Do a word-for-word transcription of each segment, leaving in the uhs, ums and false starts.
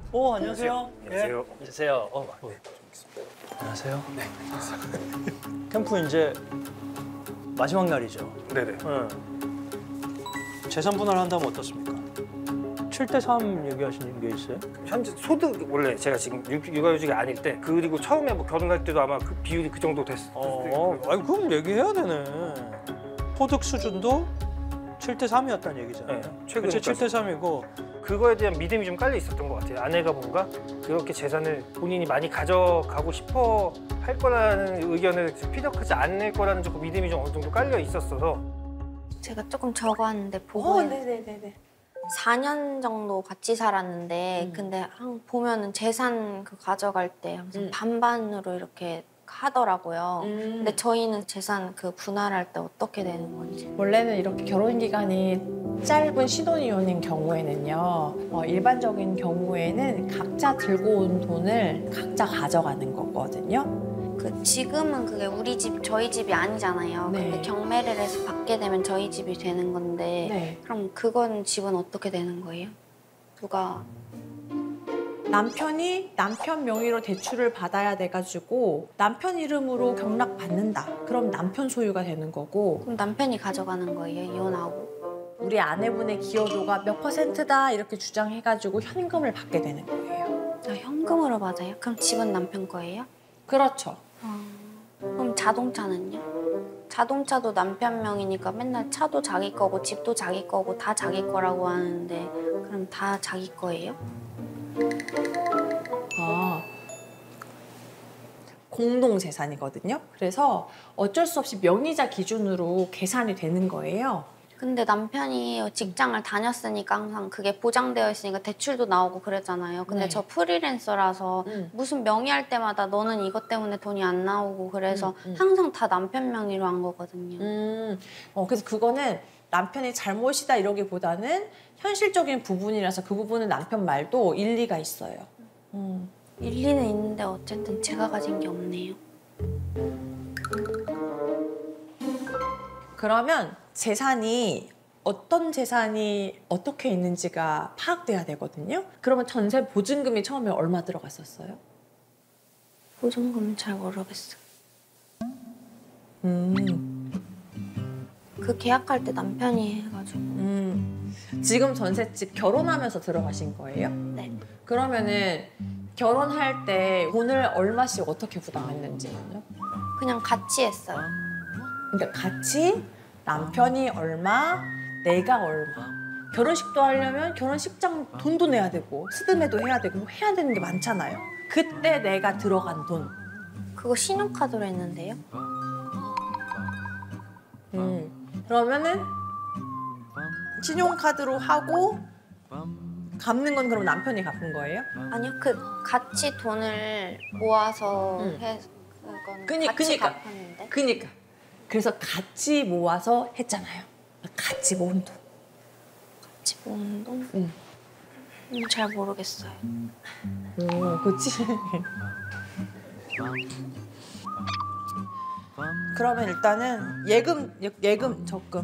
오, 안녕하세요. 안녕하세요. 예. 안녕하세요. 어, 어. 안녕하세요. 네. 캠프 이제 마지막 날이죠. 네네. 네. 재산 분할한다면 어떻습니까? 칠 대 삼 얘기하시는 게 있어요? 현재 소득 원래 제가 지금 육, 육아휴직이 아닐 때 그리고 처음에 뭐 결혼할 때도 아마 그 비율이 그 정도 됐을 어, 아니 그럼 얘기해야 되네. 소득 수준도 칠 대 삼이었다는 얘기잖아요. 네, 최근에 칠 대 삼이고 그거에 대한 믿음이 좀 깔려 있었던 것 같아요. 아내가 뭔가 그렇게 재산을 본인이 많이 가져가고 싶어 할 거라는 의견을 피력하지 않을 거라는 조금 믿음이 좀 어느 정도 깔려 있었어서. 제가 조금 적었는데 보고 어, 네네네네. 사 년 정도 같이 살았는데 음. 근데 항 보면은 재산 그 가져갈 때 항상 음. 반반으로 이렇게 하더라고요. 음. 근데 저희는 재산 그 분할할 때 어떻게 되는 건지. 원래는 이렇게 결혼 기간이 짧은 신혼이혼인 경우에는요, 어, 일반적인 경우에는 각자 들고 온 돈을 각자 가져가는 거거든요. 그 지금은 그게 우리 집 저희 집이 아니잖아요. 네. 근데 경매를 해서 받게 되면 저희 집이 되는 건데 네. 그럼 그건 집은 어떻게 되는 거예요? 누가 남편이 남편 명의로 대출을 받아야 돼가지고 남편 이름으로 경락 받는다. 그럼 남편 소유가 되는 거고, 그럼 남편이 가져가는 거예요? 이혼하고? 우리 아내분의 기여도가 몇 퍼센트다 이렇게 주장해가지고 현금을 받게 되는 거예요. 아, 현금으로 받아요? 그럼 집은 남편 거예요? 그렇죠. 어, 그럼 자동차는요? 자동차도 남편 명이니까 맨날 차도 자기 거고 집도 자기 거고 다 자기 거라고 하는데 그럼 다 자기 거예요? 아, 공동재산이거든요. 그래서 어쩔 수 없이 명의자 기준으로 계산이 되는 거예요. 근데 남편이 직장을 다녔으니까 항상 그게 보장되어 있으니까 대출도 나오고 그랬잖아요. 근데 네. 저 프리랜서라서 음. 무슨 명의할 때마다 너는 이것 때문에 돈이 안 나오고 그래서 음, 음. 항상 다 남편 명의로 한 거거든요. 음, 어, 그래서 그거는 남편의 잘못이다 이러기보다는 현실적인 부분이라서 그 부분은 남편 말도 일리가 있어요. 음. 일리는 있는데 어쨌든 제가 가진 게 없네요. 그러면 재산이 어떤 재산이 어떻게 있는지가 파악돼야 되거든요. 그러면 전세 보증금이 처음에 얼마 들어갔었어요? 보증금은 잘 모르겠어요. 음. 그 계약할 때 남편이 해가지고. 음. 지금 전셋집 결혼하면서 들어가신 거예요? 네. 그러면은 결혼할 때 돈을 얼마씩 어떻게 부담했는지는요? 그냥 같이 했어요. 그러니까 같이 남편이 얼마, 내가 얼마. 결혼식도 하려면 결혼식장 돈도 내야 되고 스드메도 해야 되고 뭐 해야 되는 게 많잖아요. 그때 내가 들어간 돈. 그거 신용카드로 했는데요. 음. 그러면은 신용카드로 하고 갚는 건 그럼 남편이 갚은 거예요? 아니요, 그 같이 돈을 모아서 음. 해 그거는 그니- 같이 그니까. 갚았는데. 그니까. 그래서 같이 모아서 했잖아요. 같이 모은 돈. 같이 모은 돈? 응. 음, 잘 모르겠어요. 오, 그치? 그러면 일단은 예금, 예- 예금, 적금.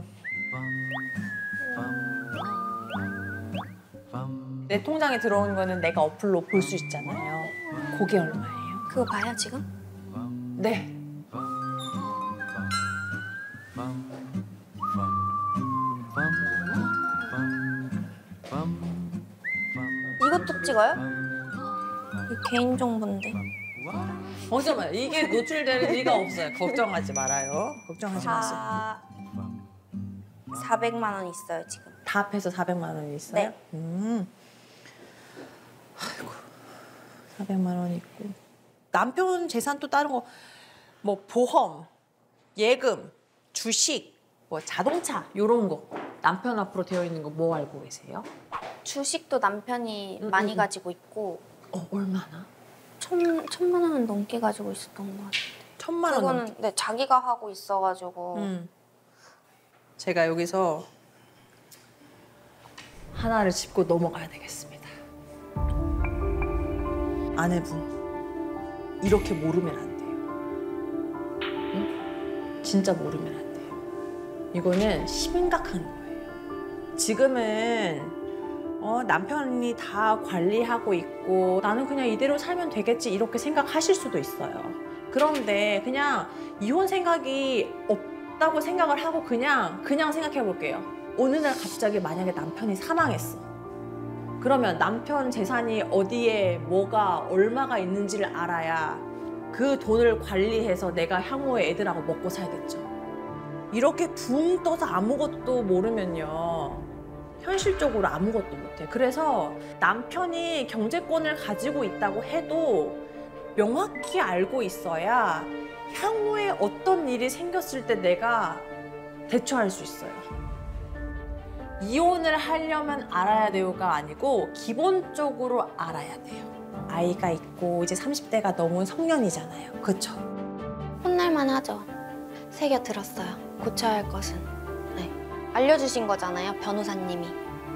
내 통장에 들어오는 거는 내가 어플로 볼 수 있잖아요. 그게 얼마예요? 그거 봐요 지금? 네. 이것도 찍어요? 이 개인 정보인데. 잠깐만, 이게 노출될 리가 없어요. 걱정하지 말아요. 걱정하지 마세요. 사 사백만 원 있어요 지금. 다 합해서 사백만 원이 있어요? 네. 음. 아이고, 사백만 원 있고. 남편 재산 또 다른 거, 뭐 보험, 예금, 주식, 뭐 자동차 이런 거. 남편 앞으로 되어 있는 거 뭐 알고 계세요? 주식도 남편이 음, 많이 음, 음. 가지고 있고 어, 얼마나? 천 천만 원은 넘게 가지고 있었던 것 같아요. 천만 원 그거는 넘게. 네 자기가 하고 있어가지고. 음. 제가 여기서 하나를 짚고 넘어가야 되겠습니다. 아내분, 이렇게 모르면 안 돼요. 응? 진짜 모르면 안 돼요. 이거는 심각한 거예요. 지금은 어, 남편이 다 관리하고 있고 나는 그냥 이대로 살면 되겠지 이렇게 생각하실 수도 있어요. 그런데 그냥 이혼 생각이 없다고 생각을 하고 그냥 그냥 생각해 볼게요. 어느 날 갑자기 만약에 남편이 사망했어. 그러면 남편 재산이 어디에 뭐가 얼마가 있는지를 알아야 그 돈을 관리해서 내가 향후에 애들하고 먹고 살겠죠. 이렇게 붕 떠서 아무것도 모르면요. 현실적으로 아무것도 못해. 그래서 남편이 경제권을 가지고 있다고 해도 명확히 알고 있어야 향후에 어떤 일이 생겼을 때 내가 대처할 수 있어요. 이혼을 하려면 알아야 돼요가 아니고 기본적으로 알아야 돼요. 아이가 있고 이제 삼십 대가 넘은 성년이잖아요. 그렇죠? 혼날만 하죠. 새겨 들었어요. 고쳐야 할 것은. 네. 알려주신 거잖아요, 변호사님이.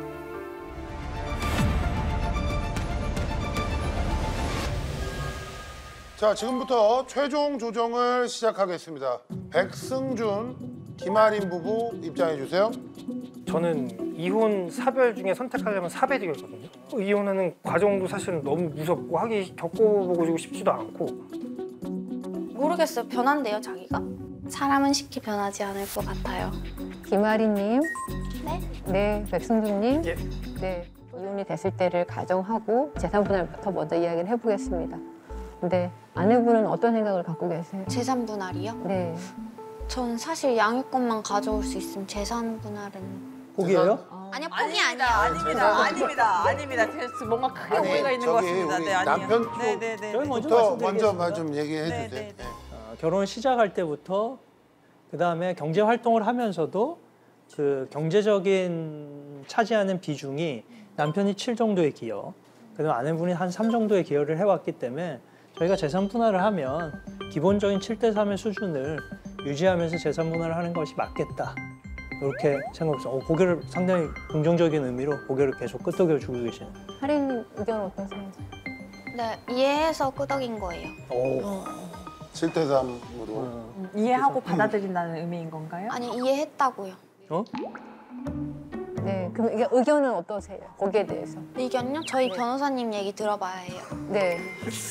자, 지금부터 최종 조정을 시작하겠습니다. 백승준, 김아린 부부 입장해 주세요. 저는 이혼 사별 중에 선택하려면 사별이었거든요. 이혼하는 과정도 사실은 너무 무섭고 하기 겪어보고 싶지도 않고. 모르겠어요. 변한대요, 자기가? 사람은 쉽게 변하지 않을 것 같아요. 김아리님, 네? 네, 백승준님, 예. 네, 이혼이 됐을 때를 가정하고 재산 분할부터 먼저 이야기를 해보겠습니다. 근데 아내분은 어떤 생각을 갖고 계세요? 재산 분할이요? 네, 전 사실 양육권만 가져올 수 있으면 재산 분할은 포기해요? 아니요, 포기 아니에요. 아닙니다. 아닙니다. 아닙니다. 그래서 뭔가 크게 아니, 오해가 있는 것 저기 같습니다. 우리 네, 아니에요. 남편 쪽 네, 네, 네. 저희 먼저 부터 먼저 말씀드리겠습니다. 말 좀 얘기해 네, 주세요. 네, 네. 어, 결혼 시작할 때부터 그다음에 경제 활동을 하면서도 그 경제적인 차지하는 비중이 남편이 칠 정도의 기여, 그다음 아내분이 한 삼 정도의 기여를 해왔기 때문에 저희가 재산 분할을 하면 기본적인 칠 대 삼의 수준을 유지하면서 재산 분할을 하는 것이 맞겠다. 이렇게 생각해서 어, 고개를 상당히 긍정적인 의미로 고개를 계속 끄덕여주고 계시는. 하리님 의견 어떠세요? 네, 이해해서 끄덕인 거예요. 오. 칠 대 삼으로. 어. 이해하고 받아들인다는 의미인 건가요? 아니, 이해했다고요. 어? 네, 그럼 이게 의견은 어떠세요? 거기에 대해서? 의견요? 저희 네. 변호사님 얘기 들어봐야 해요. 네,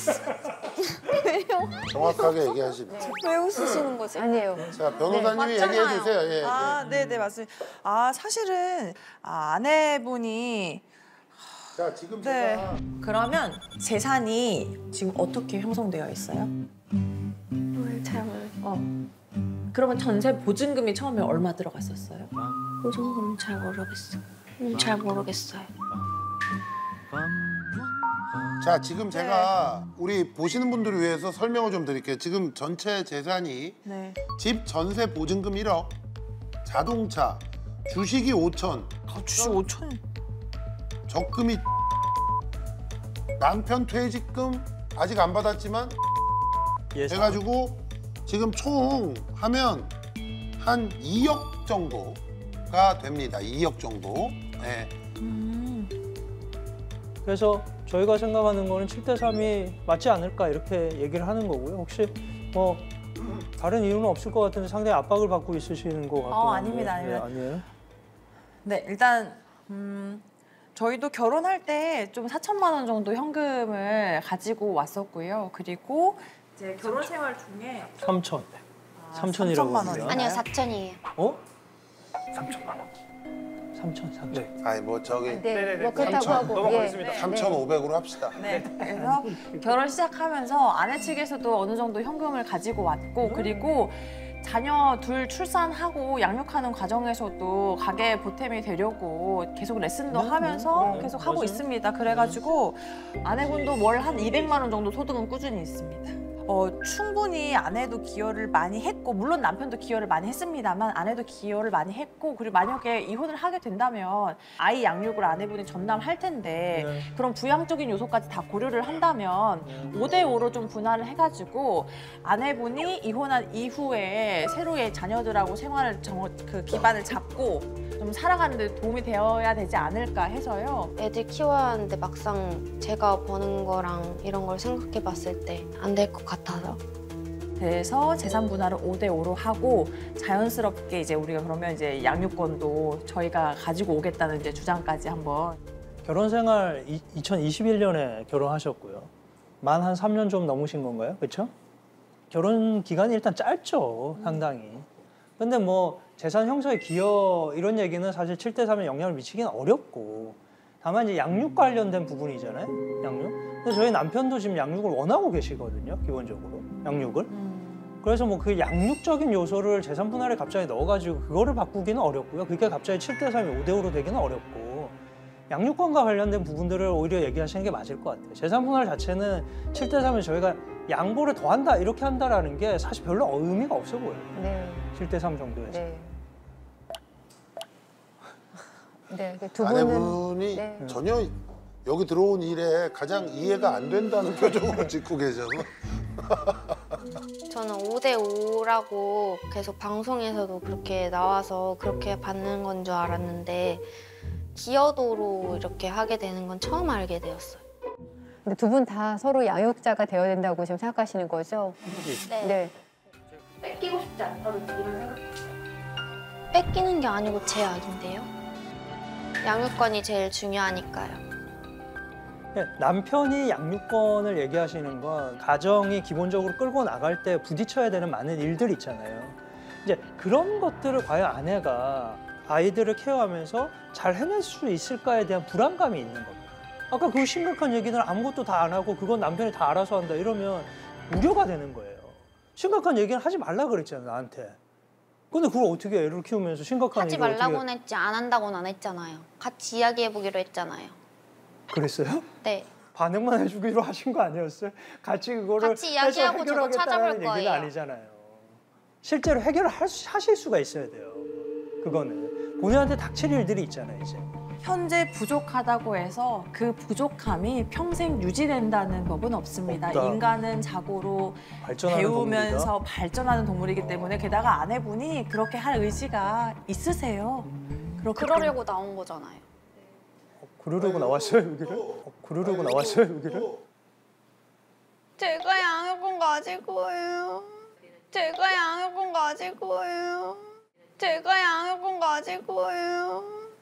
정확하게 얘기하시고. 왜 웃으시는 거지? 아니에요. 자, 변호사님이 맞잖아요. 얘기해 주세요. 예, 아, 예. 네, 네, 맞습니다. 아, 사실은 아, 아내분이 자, 지금 네. 제가 그러면 재산이 지금 어떻게 형성되어 있어요? 뭘 잘 모르겠어요. 어. 그러면 전세 보증금이 처음에 얼마 들어갔었어요? 보증금 잘 모르겠어요. 음, 잘 모르겠어요. 자, 지금 제가 우리 보시는 분들을 위해서 설명을 좀 드릴게요. 지금 전체 재산이 네. 집 전세 보증금 일억, 자동차, 주식이 오천, 아, 주식 오천. 적금이 남편 퇴직금 아직 안 받았지만 예상. 해가지고 지금 총 하면 한 이억 정도가 됩니다. 이억 정도. 네. 음. 그래서 저희가 생각하는 거는 칠 대 삼이 맞지 않을까 이렇게 얘기를 하는 거고요. 혹시 뭐 다른 이유는 없을 것 같은데 상당히 압박을 받고 있으시는 것 같아요. 어, 아닙니다, 아닙니다. 아니에요? 네, 일단 음, 저희도 결혼할 때 좀 사천만 원 정도 현금을 가지고 왔었고요. 그리고 이제 결혼 생활 중에 삼천. 아, 삼천이라고 삼천만 그러네요. 원이요? 아니요, 사천이에요. 어? 삼천만 원. 삼천, 삼천. 네. 아니 뭐 저기 네, 네네네. 뭐 그렇다고 삼천. 하고 넘어가겠습니다. 예. 삼천오백으로 합시다. 네, 그래서 결혼 시작하면서 아내 측에서도 어느 정도 현금을 가지고 왔고 그리고 자녀 둘 출산하고 양육하는 과정에서도 가게 보탬이 되려고 계속 레슨도 네, 하면서 네, 네. 계속 하고 맞아요. 있습니다. 그래가지고 아내분도 월 한 이백만 원 정도 소득은 꾸준히 있습니다. 어, 충분히 아내도 기여를 많이 했고 물론 남편도 기여를 많이 했습니다만 아내도 기여를 많이 했고 그리고 만약에 이혼을 하게 된다면 아이 양육을 아내분이 전담할 텐데 네. 그런 부양적인 요소까지 다 고려를 한다면 네. 오 대 오로 좀 분할을 해가지고 아내분이 이혼한 이후에 새로의 자녀들하고 생활을 정, 그 기반을 잡고 좀 살아가는 데 도움이 되어야 되지 않을까 해서요. 애들 키워야 하는데 막상 제가 버는 거랑 이런 걸 생각해 봤을 때 안 될 것 같아서. 그래서 재산 분할을 오 대 오로 하고 자연스럽게 이제 우리가 그러면 이제 양육권도 저희가 가지고 오겠다는 이제 주장까지 한번. 결혼 생활 이- 이천이십일 년에 결혼하셨고요. 만 한 삼 년 좀 넘으신 건가요? 그렇죠? 결혼 기간이 일단 짧죠, 상당히. 근데 뭐 재산 형성에 기여 이런 얘기는 사실 칠 대 삼에 영향을 미치기는 어렵고, 다만 이제 양육 관련된 부분이잖아요, 양육. 근데 저희 남편도 지금 양육을 원하고 계시거든요, 기본적으로 양육을. 그래서 뭐 그 양육적인 요소를 재산 분할에 갑자기 넣어가지고 그거를 바꾸기는 어렵고요. 그게 갑자기 칠 대 삼이 오 대 오로 되기는 어렵고, 양육권과 관련된 부분들을 오히려 얘기하시는 게 맞을 것 같아요. 재산 분할 자체는 칠 대 삼에 저희가 양보를 더 한다 이렇게 한다라는 게 사실 별로 의미가 없어 보여요. 네. 칠 대 삼 정도에서. 네. 네, 그두 분은 아내분이 네. 전혀 여기 들어온 일에 가장 이해가 안 된다는 표정으로 짓고 계셔서. 저는 오 대 오라고 계속 방송에서도 그렇게 나와서 그렇게 받는 건 줄 알았는데 기여도로 이렇게 하게 되는 건 처음 알게 되었어요. 근데 두 분 다 서로 양육자가 되어야 된다고 지금 생각하시는 거죠? 네. 네. 뺏기고 싶지 않다는 이런 생각. 뺏기는 게 아니고 제 악인데요. 양육권이 제일 중요하니까요. 네, 남편이 양육권을 얘기하시는 건 가정이 기본적으로 끌고 나갈 때 부딪혀야 되는 많은 일들이 있잖아요. 이제 그런 것들을 과연 아내가 아이들을 케어하면서 잘 해낼 수 있을까에 대한 불안감이 있는 겁니다. 아까 그 심각한 얘기는 아무것도 다 안 하고 그건 남편이 다 알아서 한다 이러면 우려가 되는 거예요. 심각한 얘기는 하지 말라 그랬잖아요, 나한테. 근데 그걸 어떻게 애를 키우면서 심각한 하지 일을 말라고는 어떻게... 했지 안 한다고는 안 했잖아요. 같이 이야기해보기로 했잖아요. 그랬어요? 네. 반응만 해주기로 하신 거 아니었어요? 같이 그거를 같이 이야기하고 해서 저거 해결하겠다는 찾아볼 얘기는 거예요. 아니잖아요. 실제로 해결을 할 수- 하실 수가 있어야 돼요. 그거는 본인한테 닥칠 일들이 있잖아요, 이제. 현재 부족하다고 해서 그 부족함이 평생 유지된다는 법은 없습니다. 없다. 인간은 자고로 발전하는 배우면서 동물이다. 발전하는 동물이기 때문에 게다가 아내분이 그렇게 할 의지가 있으세요. 그렇기 그러려고 나온 거잖아요. 그러려고 나왔어요, 여기를? 어, 그러려고 나왔어요, 여기를? 제가 양육권 가질 거예요. 제가 양육권 가질 거예요. 제가 양육권 가질 거예요.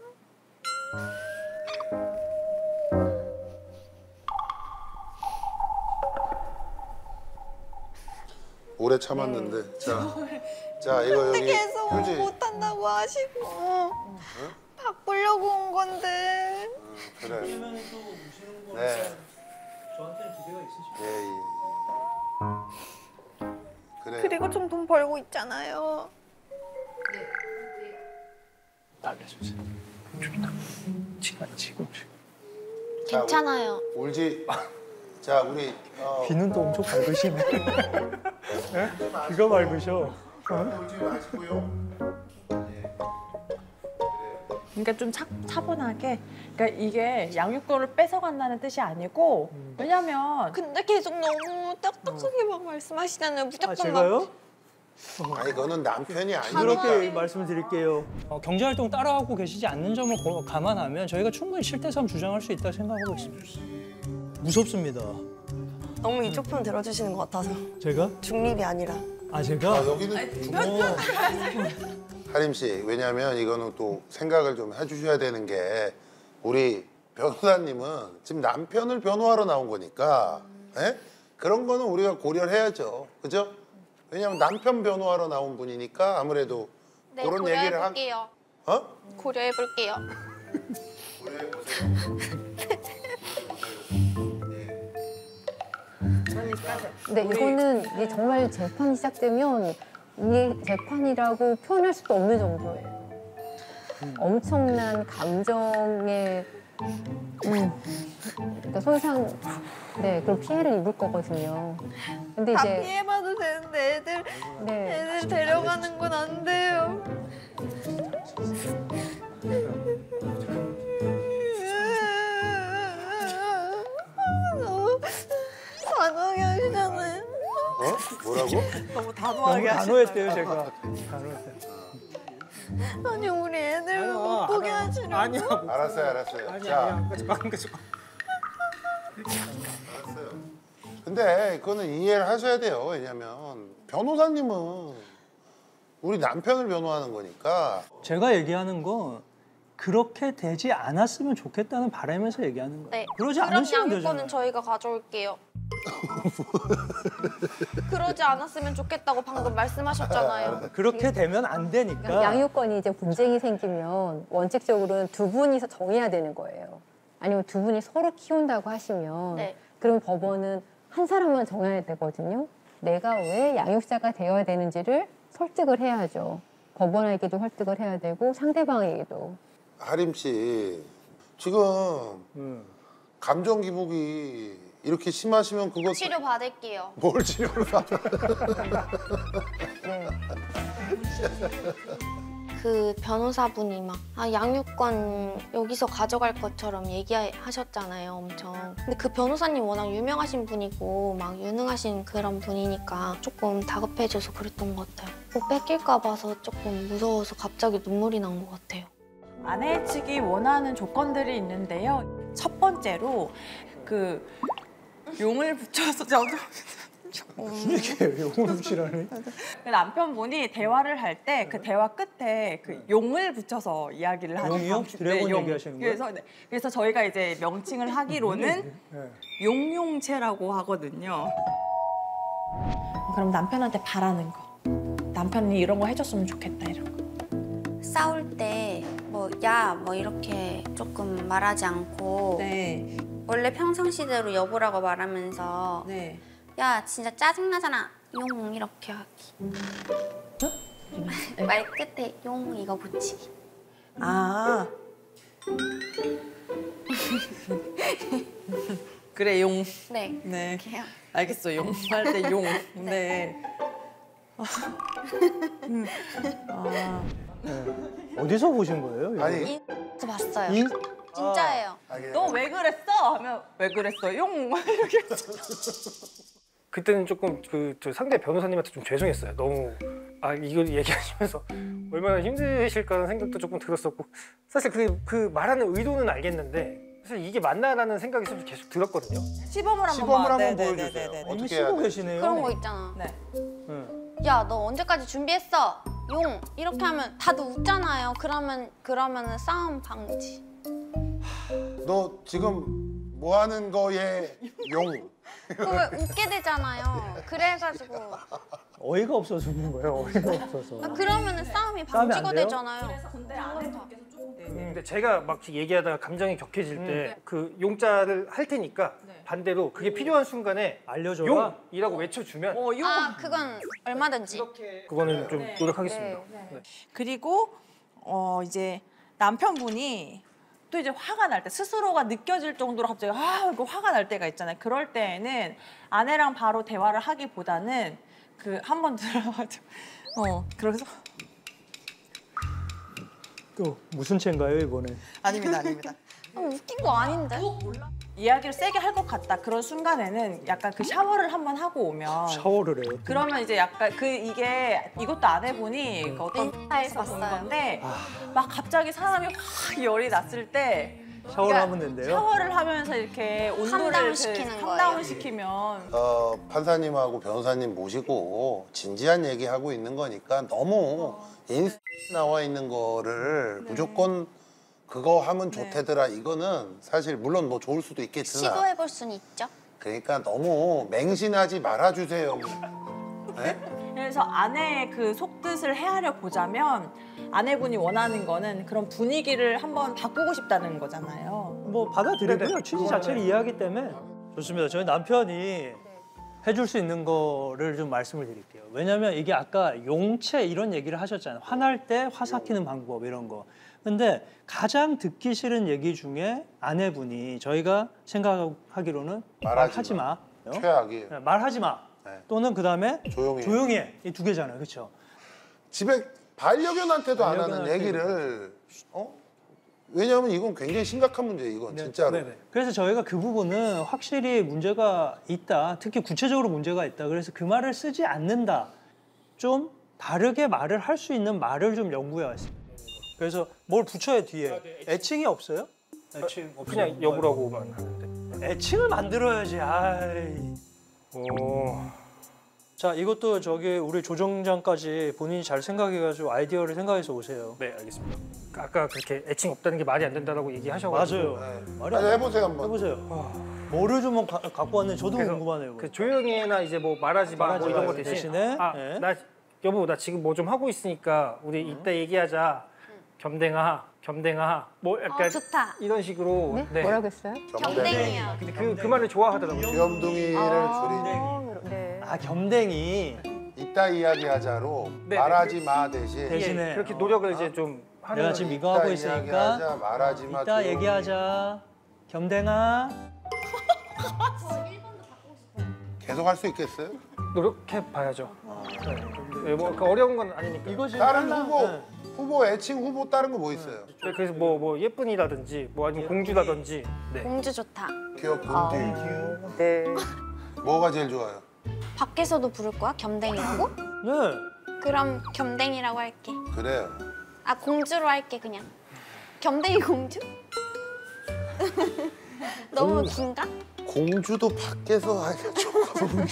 오래 참았는데. 자, 자 이거 여기 계속 휴지. 못한다고 하시고 바꾸려고 온 건데. 음, 그래. 네. 저한테는 기대가 있으시죠? 예, 예. 그래. 그리고 좀 돈 벌고 있잖아요. 달래주세요. 좋다. 지금, 지금. 자, 괜찮아요. 울지. 자, 우리 어, 비는 또 엄청 밝으시네. 네? 비가 밝으셔. 울지 마시고요. 그러니까 좀 차, 차분하게. 그러니까 이게 양육권을 뺏어간다는 뜻이 아니고 왜냐면 근데 계속 너무 딱딱하게 막 말씀하시잖아요. 무조건 아, 제가요? 아니, 그거는 남편이 아니고. 그렇게 말씀드릴게요. 어, 경제활동 따라하고 계시지 않는 점을 고- 감안하면 저희가 충분히 칠 대 삼 주장할 수 있다고 생각하고 있습니다. 무섭습니다. 너무 이쪽 편 들어주시는 것 같아서 제가? 중립이 아니라 아, 제가? 아, 여기는 어. 하림 씨, 왜냐하면 이거는 또 생각을 좀 해주셔야 되는 게 우리 변호사님은 지금 남편을 변호하러 나온 거니까 예? 그런 거는 우리가 고려를 해야죠, 그죠? 왜냐하면 남편 변호하러 나온 분이니까 아무래도 네, 그런 얘기를 한 고려해볼게요. 어? 고려해볼게요. 근데 이거는 이게 정말 재판이 시작되면 이게 재판이라고 표현할 수도 없는 정도예요. 엄청난 감정의 음, 그러니까 손상, 네, 그런 피해를 입을 거거든요. 근데 다 이제 피해봐도 되는데 애들 네, 애들 데려가는 건 안 돼요. 너무 단호하게 하시잖아요. 어? 뭐라고? 너무 너무 단호하게 하시 단호했대요, 제가. 단호했대요. 아니 우리 애들 못 보게 하시려고. 알았어요, 알았어요. 자, 알았어요. 근데 그거는 이해를 하셔야 돼요. 왜냐면 변호사님은 우리 남편을 변호하는 거니까. 제가 얘기하는 건 그렇게 되지 않았으면 좋겠다는 바람에서 얘기하는 거예요. 네. 그러지 그럼 않으시면 양육권은 되잖아요. 저희가 가져올게요. 그러지 않았으면 좋겠다고 방금 말씀하셨잖아요. 그렇게 되면 안 되니까. 양육권이 이제 분쟁이 생기면 원칙적으로는 두 분이서 정해야 되는 거예요. 아니면 두 분이 서로 키운다고 하시면 네. 그럼 법원은 한 사람만 정해야 되거든요. 내가 왜 양육자가 되어야 되는지를 설득을 해야죠. 법원에게도 설득을 해야 되고 상대방에게도. 하림 씨 지금 음. 감정 기복이 이렇게 심하시면 그거 치료 받을게요. 뭘 치료를 받아? 네. 그 변호사분이 막 아, 양육권 여기서 가져갈 것처럼 얘기하셨잖아요, 엄청. 근데 그 변호사님 워낙 유명하신 분이고 막 유능하신 그런 분이니까 조금 다급해져서 그랬던 것 같아요. 뭐 뺏길까 봐서 조금 무서워서 갑자기 눈물이 난 것 같아요. 아내 측이 원하는 조건들이 있는데요. 첫 번째로 그 용을 붙여서 저도 이게 용을 붙이라니. 그 남편분이 대화를 할 때 그 대화 끝에 그 용을 붙여서 이야기를 하는 용이요? 방식- 드래곤 용. 얘기하시는 거예요? 그래서 네. 그래서 저희가 이제 명칭을 하기로는 네. 용용체라고 하거든요. 그럼 남편한테 바라는 거. 남편이 이런 거 해줬으면 좋겠다 이런 거. 싸울 때 뭐 야 뭐 이렇게 조금 말하지 않고 네. 원래 평상시대로 여보라고 말하면서 네. 야 진짜 짜증나잖아 용 이렇게 하기. 말 끝에 용 이거 붙이기. 아. 그래 용. 네. 네. 이렇게 해요. 알겠어. 용 할 때 용. 네. 아. 네. 어디서 보신 거예요? 이거? 아니 인스 봤어요. 인- 진짜예요. 너 왜 그랬어? 하면 왜 그랬어? 용. 이렇게. 그때는 조금 그 저 상대 변호사님한테 좀 죄송했어요. 너무 아 이걸 얘기하시면서 얼마나 힘드실까라는 생각도 조금 들었었고 사실 그, 그 말하는 의도는 알겠는데 사실 이게 맞나라는 생각이 좀 계속 들었거든요. 시범을 한번 시범을 한번 네, 네, 보여주세요. 네, 네, 네. 이미 어떻게 해야 쓰고 돼? 계시네요. 그런 거 있잖아. 네. 응. 야 너 언제까지 준비했어? 용 이렇게 하면 다들 웃잖아요. 그러면 그러면은 싸움 방지. 너 지금 뭐 하는 거에 용? 그왜 웃게 되잖아요. 그래가지고 어이가 없어서 웃는 거예요. 어이가 없어서. 아, 그러면은 싸움이 싸움이 안 방지가 돼요? 되잖아요. 근데 아내분께서 조금 네. 근데 제가 막 얘기하다가 감정이 격해질 때 그 용자를 할 테니까 반대로 그게 필요한 순간에 알려줘라. 용이라고 외쳐주면 어, 용. 아 그건 얼마든지. 그거는 좀 노력하겠습니다. 네. 그리고 어 이제 남편분이 또 이제 화가 날 때 스스로가 느껴질 정도로 갑자기 아 이거 화가 날 때가 있잖아요. 그럴 때에는 아내랑 바로 대화를 하기보다는 그 한 번 들어가지고 어 그래서 또 무슨 채인가요 이번에? 아닙니다 아닙니다. 아, 웃긴 거 아닌데? 이야기를 세게 할 것 같다. 그런 순간에는 약간 그 샤워를 한 번 하고 오면 샤워를 해요. 그러면 이제 약간 그 이게 이것도 아내분이 그 어떤 인스타에서 본 봤어요. 건데 막 갑자기 사람이 확 열이 났을 때 샤워를 그러니까 하면 된대요. 샤워를 하면서 이렇게 온도를 캄다운 그 시키는 캄다운 거예요. 시키면 어, 판사님하고 변호사님 모시고 진지한 얘기하고 있는 거니까 너무 인스 나와 있는 거를 무조건 그거 하면 좋대더라 이거는 사실 물론 뭐 좋을 수도 있겠으나 시도해볼 수는 있죠. 그러니까 너무 맹신하지 말아주세요. 네? 그래서 아내의 그 속뜻을 헤아려 보자면 아내분이 원하는 거는 그런 분위기를 한번 바꾸고 싶다는 거잖아요. 뭐 받아들이고요. 네네. 취지 자체를 이해하기 때문에 좋습니다. 저희 남편이 해줄 수 있는 거를 좀 말씀을 드릴게요. 왜냐하면 이게 아까 용체 이런 얘기를 하셨잖아요. 화날 때 화 삭히는 방법 이런 거. 근데 가장 듣기 싫은 얘기 중에 아내분이 저희가 생각하기로는 말하지 말하지 마. 최악이에요. 네, 말하지 마. 네. 또는 그 다음에 조용히. 조용히 해. 이 두 개잖아요. 그렇죠? 집에 반려견한테도 안 하는 반려견한테 얘기를 어? 왜냐하면 이건 굉장히 심각한 문제예요. 이건 진짜로. 네네. 그래서 저희가 그 부분은 확실히 문제가 있다. 특히 구체적으로 문제가 있다. 그래서 그 말을 쓰지 않는다. 좀 다르게 말을 할 수 있는 말을 좀 연구해 왔습니다. 그래서 뭘 붙여야 뒤에. 애칭이 없어요? 애칭 없어요. 그냥 여부라고만 하는데. 애칭을 만들어야지. 아이. 오. 자, 이것도 저기 우리 조정장까지 본인이 잘 생각해가지고 아이디어를 생각해서 오세요. 네, 알겠습니다. 아까 그렇게 애칭 없다는 게 말이 안 된다라고 얘기하셔가지고 맞아요. 네. 말이 아니, 안 해보세요 한번. 해보세요. 뭐를 좀 가- 갖고 왔는지 저도 그래서 궁금하네요. 그 조용히나 이제 뭐 말하지 마 말하지 뭐 이런 마 거 대신 대신에, 아, 네. 나 여보 나 지금 뭐 좀 하고 있으니까 우리 이따 얘기하자. 겸댕아, 겸댕아. 뭐 약간 어, 좋다. 이런 식으로. 네? 네. 뭐라고 했어요? 경댕이요. 근데 그, 그 말을 좋아하더라고요. 귀염둥이를 줄이니 아, 네. 아, 겸댕이 이따 이야기하자로 네, 말하지 마 대신 예, 대신에 그렇게 어. 노력을 이제 좀 하는. 내가 지금 이거 이따 하고 있으니까 이야기하자, 말하지 마. 이따 조용히. 얘기하자. 겸댕아. 계속 할 수 있겠어요? 노력해 봐야죠. 네, 뭐 그러니까 어려운 건 아니니까. 이것이 다른 빨라. 후보 네. 후보 애칭 후보 다른 거 뭐 있어요? 네, 그래서 뭐 뭐 예쁜이라든지 뭐 아니면 공주라든지. 네. 공주 좋다. 귀엽군디. 네. 뭐가 제일 좋아요? 밖에서도 부를 거야? 겸댕이라고? 네. 그럼 겸댕이라고 할게. 그래요. 아 공주로 할게 그냥. 겸댕이 공주? 너무 긴가? 공주도 밖에서 하기가 조금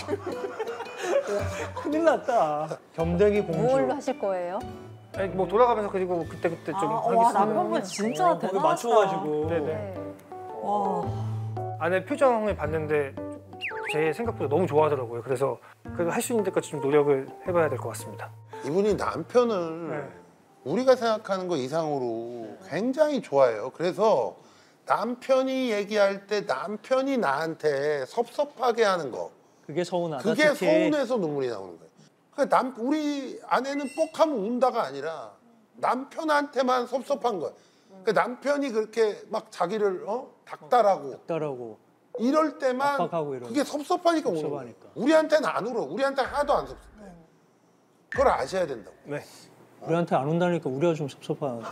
큰일 났다. 겸댕이 공주. 뭘로 하실 거예요? 아니, 뭐 돌아가면서 그리고 그때 그때 좀 아, 와 하겠습니다. 남편분 진짜 어, 거기 대단하시다. 맞춰가지고. 네네. 네. 와. 아내 표정을 봤는데 제 생각보다 너무 좋아하더라고요. 그래서 그래도 할 수 있는 데까지 좀 노력을 해봐야 될 것 같습니다. 이분이 남편을 네. 우리가 생각하는 거 이상으로 굉장히 좋아해요. 그래서 남편이 얘기할 때 남편이 나한테 섭섭하게 하는 거 그게 서운하다. 그게 특히. 서운해서 눈물이 나오는 거예요. 그러니까 남, 우리 아내는 뻑하면 운다가 아니라 남편한테만 섭섭한 거예요. 그러니까 남편이 그렇게 막 자기를 어? 닥달하고 따라고. 이럴 때만 압박하고 이러는 그게 섭섭하니까 우는 거예요. 섭섭하니까. 우리한테는 안 울어. 우리한테는 하나도 안 섭섭해. 그걸 아셔야 된다고. 네. 우리한테 안 온다니까 우리가 좀 섭섭하다.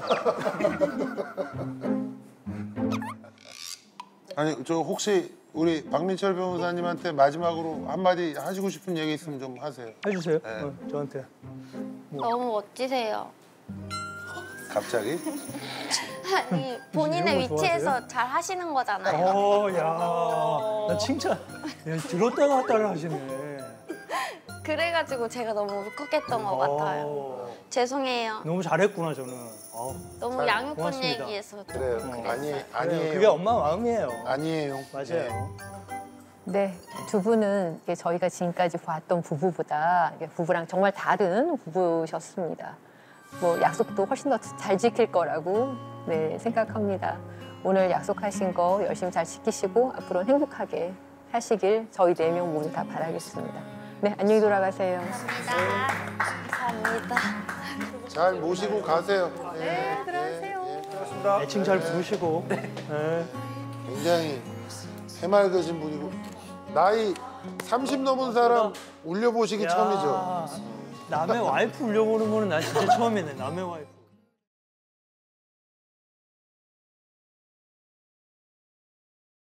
아니 저 혹시 우리 박민철 변호사님한테 마지막으로 한마디 하시고 싶은 얘기 있으면 좀 하세요. 해주세요. 네. 어, 저한테. 너무 멋지세요. 갑자기? 아니 본인의 이런 거 위치에서 잘 하시는 거잖아요. 어, 야, 나 칭찬. 야, 들었다 놨다를 하시네. 그래가지고 제가 너무 울컥했던 것 같아요. 어, 죄송해요. 너무 잘했구나 저는. 어, 너무 잘- 양육권 고맙습니다. 얘기해서 그래요. 그랬어요. 아니 그래요. 아니에요. 그게 엄마 마음이에요. 아니에요. 맞아요. 네, 두 분은 이게 저희가 지금까지 봤던 부부보다 이게 부부랑 정말 다른 부부셨습니다. 뭐 약속도 훨씬 더 잘 지킬 거라고 네, 생각합니다. 오늘 약속하신 거 열심히 잘 지키시고 앞으로는 행복하게 하시길 저희 네 명 모두 다 바라겠습니다. 네, 안녕히 돌아가세요. 감사합니다. 잘 모시고 가세요. 네, 들어가세요. 고맙습니다. 애칭 잘 부르시고. 네. 굉장히 해맑으신 분이고 나이 삼십 넘은 사람 울려보시기 야, 처음이죠. 남의 와이프 울려보는 거는 난 진짜 처음이네. 남의 와이프.